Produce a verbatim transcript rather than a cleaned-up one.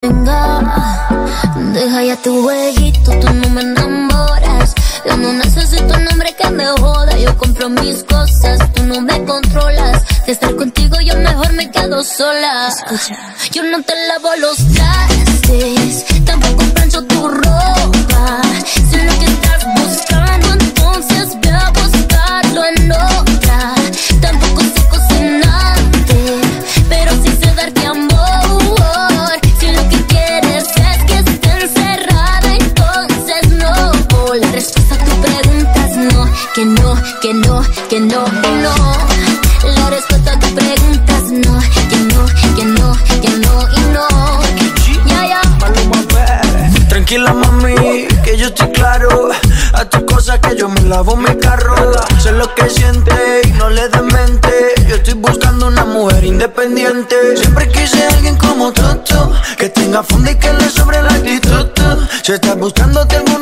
venga. Deja ya tu jueguito, tú no me enamoras. Yo no necesito un hombre que me joda. Yo compro mis cosas, tú no me controlas. De estar contigo yo mejor me quedo sola. Escucha, yo no te lavo los trastes, tampoco plancho tu ropa. Sé lo que estás buscando, entonces ve a buscarlo en otra. Tampoco sé cocinarte, pero sí sé darte amor. Si lo que quieres es que esté encerrada, entonces no. La respuesta a tu pregunta es no, que no, que no, que no, que no. La respuesta a tu pregunta es no, que no, que no, que no y no. Ya, ya. Maluma, baby. Tranquila, mami, que yo estoy claro. A tu cosa que yo me lavo mi carro. Sé lo que siente y no le des mente. Yo estoy buscando una mujer independiente. Siempre quise a alguien como tú, tú, que tenga fondo y que le sobre la actitud. Si estás buscándote alguna